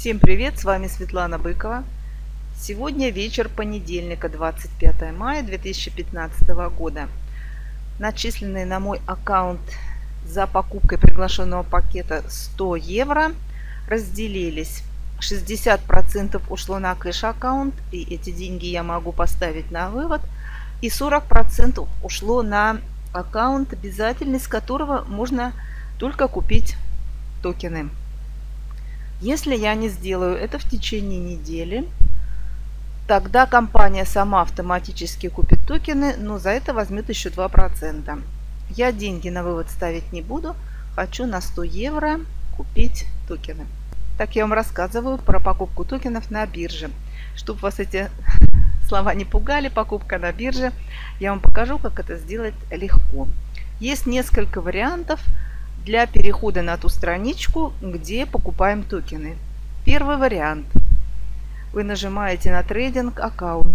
Всем привет, с вами Светлана Быкова. Сегодня вечер понедельника, 25 мая 2015 года. Начисленные на мой аккаунт за покупкой приглашенного пакета 100 евро разделились. 60% ушло на кэш-аккаунт, и эти деньги я могу поставить на вывод. И 40% ушло на аккаунт обязательный, с которого можно только купить токены. Если я не сделаю это в течение недели, тогда компания сама автоматически купит токены, но за это возьмет еще 2%. Я деньги на вывод ставить не буду. Хочу на 100 евро купить токены. Так я вам рассказываю про покупку токенов на бирже. Чтобы вас эти слова не пугали, покупка на бирже, я вам покажу, как это сделать легко. Есть несколько вариантов для перехода на ту страничку, где покупаем токены. Первый вариант. Вы нажимаете на трейдинг аккаунт.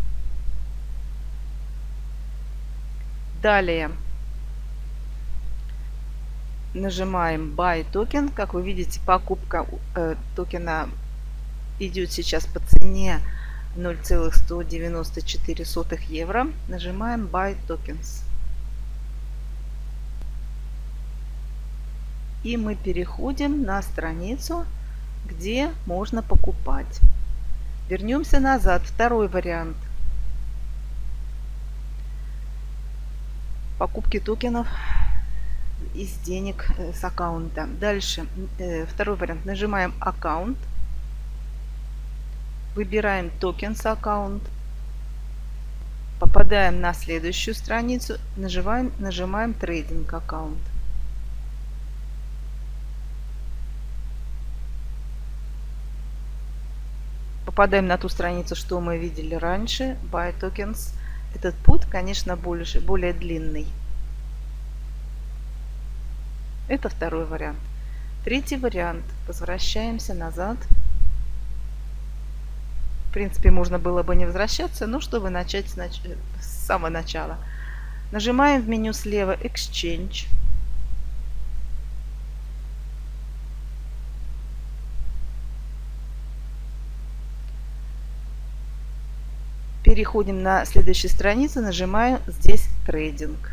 Далее нажимаем Buy токен. Как вы видите, покупка токена идет сейчас по цене 0,194 евро. Нажимаем Buy Tokens. И мы переходим на страницу, где можно покупать. Вернемся назад. Второй вариант. Покупки токенов из денег с аккаунта. Дальше. Второй вариант. Нажимаем аккаунт. Выбираем токен с аккаунт. Попадаем на следующую страницу. Нажимаем трейдинг аккаунт. Попадаем на ту страницу, что мы видели раньше, Buy Tokens. Этот путь, конечно, более длинный. Это второй вариант. Третий вариант. Возвращаемся назад. В принципе, можно было бы не возвращаться, но чтобы начать с самого начала. Нажимаем в меню слева Exchange. Переходим на следующую страницу, нажимаем здесь трейдинг.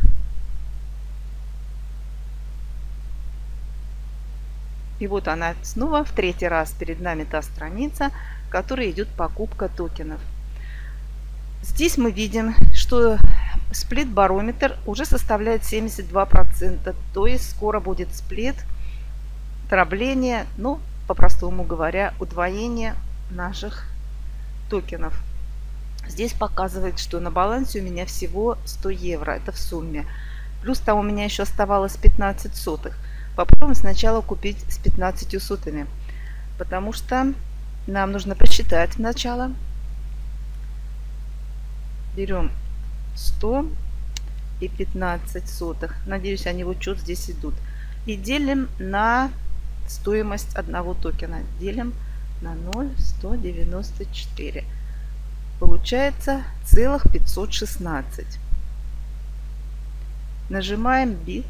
И вот она снова в третий раз перед нами та страница, в которой идет покупка токенов. Здесь мы видим, что сплит барометр уже составляет 72%, то есть скоро будет сплит, дробление, ну, по-простому говоря, удвоение наших токенов. Здесь показывает, что на балансе у меня всего 100 евро. Это в сумме. Плюс там у меня еще оставалось 15 сотых. Попробуем сначала купить с 15 сотыми. Потому что нам нужно посчитать сначала. Берем 100 и 15 сотых. Надеюсь, они в учет здесь идут. И делим на стоимость одного токена. Делим на 0,194. Получается целых 516. Нажимаем Bit,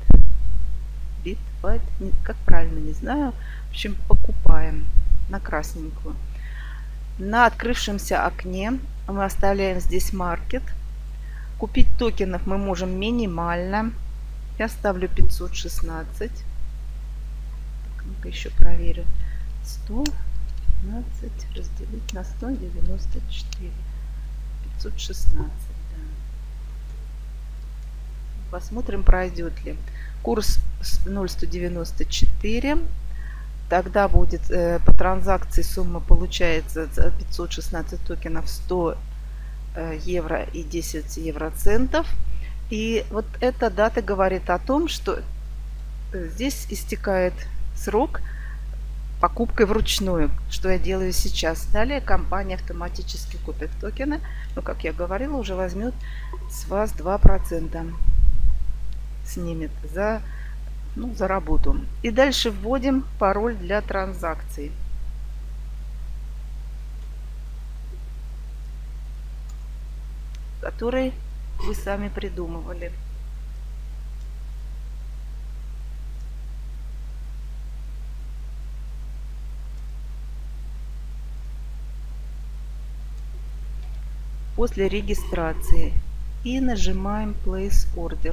как правильно, не знаю. В общем, покупаем на красненькую. На открывшемся окне мы оставляем здесь Market. Купить токенов мы можем минимально. Я ставлю 516. Ну-ка еще проверю. 115 разделить на 194. 516, да. Посмотрим, пройдет ли. Курс 0,194. Тогда будет по транзакции сумма получается 516 токенов 100 евро и 10 евроцентов. И вот эта дата говорит о том, что здесь истекает срок покупкой вручную, что я делаю сейчас. Далее компания автоматически купит токены. Но, как я говорила, уже возьмет с вас 2%. Снимет за работу. И дальше вводим пароль для транзакций. Который вы сами придумывали. после регистрации и нажимаем Place Order.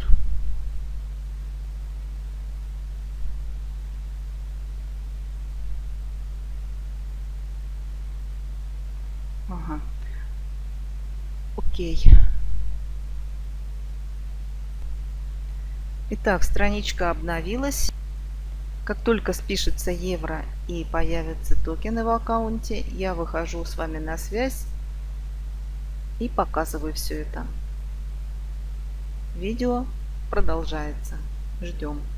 Ага. Окей. Итак, страничка обновилась. Как только спишется евро и появятся токены в аккаунте, я выхожу с вами на связь и показываю все это. Видео продолжается. Ждем.